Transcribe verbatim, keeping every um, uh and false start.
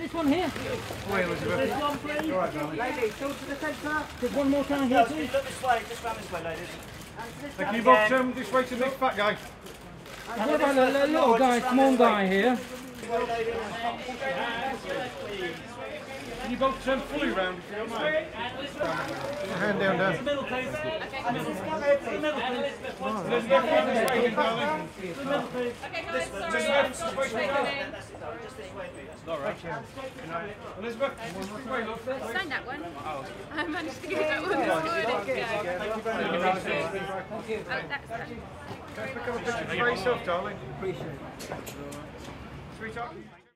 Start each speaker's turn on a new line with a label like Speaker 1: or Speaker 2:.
Speaker 1: this one here.
Speaker 2: Wait, Elizabeth.
Speaker 1: This one, please.
Speaker 2: All right, darling.
Speaker 3: Ladies, talk to the centre.
Speaker 1: Just one more time here, please.
Speaker 3: Look this way, just round this way, ladies.
Speaker 2: Can you both um, this way to the big fat guy?
Speaker 1: What about the little guy, small guy here?
Speaker 2: Can you both turn fully round if you don't mind? Hand down, down.
Speaker 1: Middle, please.
Speaker 2: Elizabeth, this way, darling.
Speaker 1: Middle, please.
Speaker 2: Just left, this way, all right. Elizabeth, this way, love.
Speaker 4: Signed that one. I managed to get that one this morning.
Speaker 2: Thank you very much.
Speaker 4: Oh, that's done.
Speaker 2: Can I pick up a picture for yourself, darling? Appreciate it. Sweetheart.